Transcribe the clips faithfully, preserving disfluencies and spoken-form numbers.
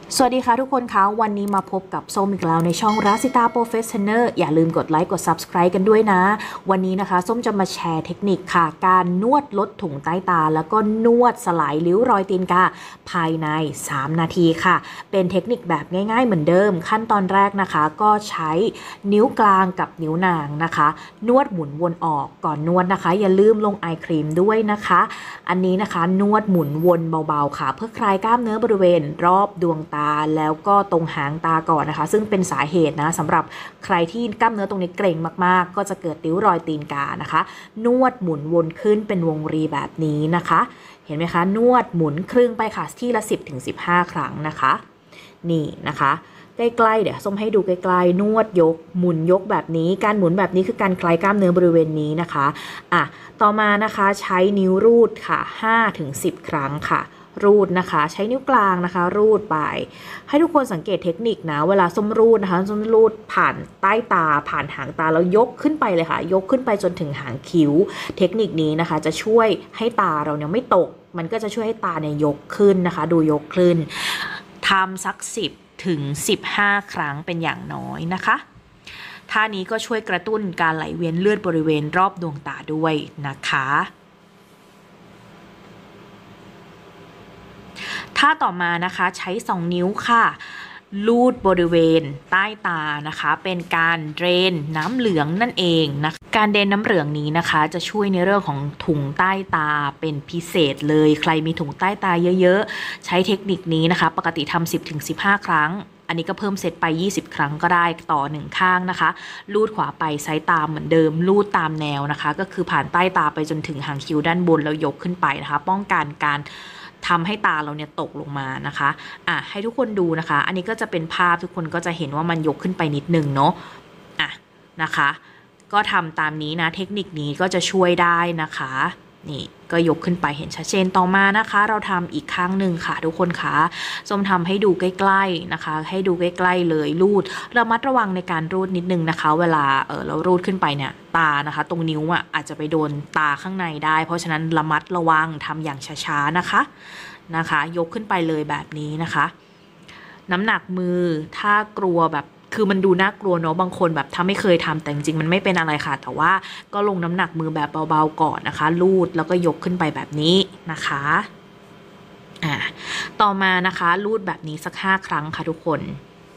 สวัสดีค่ะทุกคนคะวันนี้มาพบกับส้มอีกแล้วในช่องราซิตาโปรเฟสชั่นเนอร์อย่าลืมกดไลค์กด ซับสไครบ์ กันด้วยนะวันนี้นะคะส้มจะมาแชร์เทคนิคค่ะการนวดลดถุงใต้ตาแล้วก็นวดสลายริ้วรอยตีนกาภายในสามนาทีค่ะเป็นเทคนิคแบบง่ายๆเหมือนเดิมขั้นตอนแรกนะคะก็ใช้นิ้วกลางกับนิ้วนางนะคะนวดหมุนวนออกก่อนนวดนะคะอย่าลืมลงไอครีมด้วยนะคะอันนี้นะคะนวดหมุนวนเบาๆค่ะเพื่อคลายกล้ามเนื้อบริเวณรอบดวงตาแล้วก็ตรงหางตาก่อนนะคะซึ่งเป็นสาเหตุนะสำหรับใครที่กล้ามเนื้อตรงนี้เกร็งมากๆก็จะเกิดริ้วรอยตีนกานะคะนวดหมุนวนขึ้นเป็นวงรีแบบนี้นะคะเห็นไหมคะนวดหมุนครึ่งไปค่ะที่ละ สิบถึงสิบห้า ครั้งนะคะนี่นะคะใกล้ๆเดี๋ยวส้มให้ดูใกล้ๆนวดยกหมุนยกแบบนี้การหมุนแบบนี้คือการคลายกล้ามเนื้อบริเวณนี้นะคะอ่ะต่อมานะคะใช้นิ้วรูดค่ะ ห้าถึงสิบ ครั้งค่ะรูดนะคะใช้นิ้วกลางนะคะรูดไปให้ทุกคนสังเกตเทคนิคนะเวลาส้มรูดนะคะส้มรูดผ่านใต้ตาผ่านหางตาแล้วยกขึ้นไปเลยค่ะยกขึ้นไปจนถึงหางคิ้วเทคนิคนี้นะคะจะช่วยให้ตาเราเนี่ยไม่ตกมันก็จะช่วยให้ตาเนี่ยยกขึ้นนะคะดูยกขึ้นทำสักสิบถึงสิบห้าครั้งเป็นอย่างน้อยนะคะท่านี้ก็ช่วยกระตุ้นการไหลเวียนเลือดบริเวณรอบดวงตาด้วยนะคะท่าต่อมานะคะใช้สองนิ้วค่ะลูดบริเวณใต้ตานะคะเป็นการเดรนน้ำเหลืองนั่นเองนะการเดรนน้ำเหลืองนี้นะคะจะช่วยในเรื่องของถุงใต้ตาเป็นพิเศษเลยใครมีถุงใต้ตาเยอะๆใช้เทคนิคนี้นะคะปกติทำ สิบถึงสิบห้า ครั้งอันนี้ก็เพิ่มเซตไปยี่สิบครั้งก็ได้ต่อหนึ่งข้างนะคะลูดขวาไปซ้ายตามเหมือนเดิมลูดตามแนวนะคะก็คือผ่านใต้ตาไปจนถึงหางคิ้วด้านบนแล้วยกขึ้นไปนะคะป้องกันการทำให้ตาเราเนี่ยตกลงมานะคะอ่ะให้ทุกคนดูนะคะอันนี้ก็จะเป็นภาพทุกคนก็จะเห็นว่ามันยกขึ้นไปนิดนึงเนาะอ่ะนะคะก็ทำตามนี้นะเทคนิคนี้ก็จะช่วยได้นะคะนี่ก็ยกขึ้นไปเห็นชัดเจนต่อมานะคะเราทำอีกข้างหนึ่งค่ะทุกคนคะส้มทำให้ดูใกล้ๆนะคะให้ดูใกล้ๆเลยรูดระมัดระวังในการรูดนิดนึงนะคะเวลาเออเรารูดขึ้นไปเนี่ยตานะคะตรงนิ้วอ่ะอาจจะไปโดนตาข้างในได้เพราะฉะนั้นระมัดระวังทำอย่างช้าๆนะคะนะคะยกขึ้นไปเลยแบบนี้นะคะน้ำหนักมือถ้ากลัวแบบคือมันดูน่ากลัวเนาะบางคนแบบถ้าไม่เคยทำแต่จริงๆมันไม่เป็นอะไรค่ะแต่ว่าก็ลงน้ำหนักมือแบบเบาๆก่อนนะคะลูดแล้วก็ยกขึ้นไปแบบนี้นะคะอ่าต่อมานะคะลูดแบบนี้สักห้าครั้งค่ะทุกคน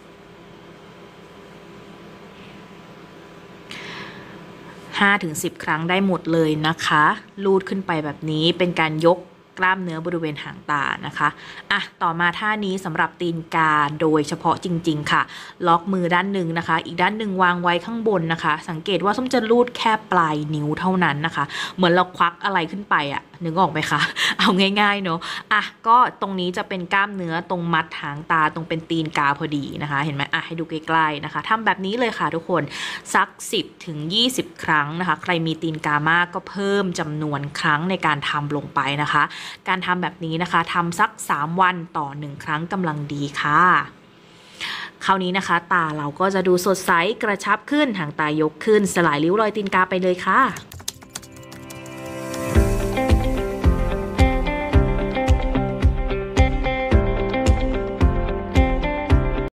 ห้าถึงสิบครั้งได้หมดเลยนะคะลูดขึ้นไปแบบนี้เป็นการยกกล้ามเนื้อบริเวณหางตานะคะอ่ะต่อมาท่านี้สำหรับตีนกาโดยเฉพาะจริงๆค่ะล็อกมือด้านหนึ่งนะคะอีกด้านหนึ่งวางไว้ข้างบนนะคะสังเกตว่าส้มจะลูดแค่ปลายนิ้วเท่านั้นนะคะเหมือนเราควักอะไรขึ้นไปอะนึกออกไหมคะเอาง่ายๆเนาะอ่ะก็ตรงนี้จะเป็นกล้ามเนื้อตรงมัดหางตาตรงเป็นตีนกาพอดีนะคะเห็นไหมอ่ะให้ดูใกล้ๆนะคะทำแบบนี้เลยค่ะทุกคนสักสิบถึงยี่สิบครั้งนะคะใครมีตีนกามากก็เพิ่มจำนวนครั้งในการทำลงไปนะคะการทำแบบนี้นะคะทำสักสามวันต่อหนึ่งครั้งกำลังดีค่ะคราวนี้นะคะตาเราก็จะดูสดใสกระชับขึ้นหางตายกขึ้นสลายริ้วรอยตีนกาไปเลยค่ะ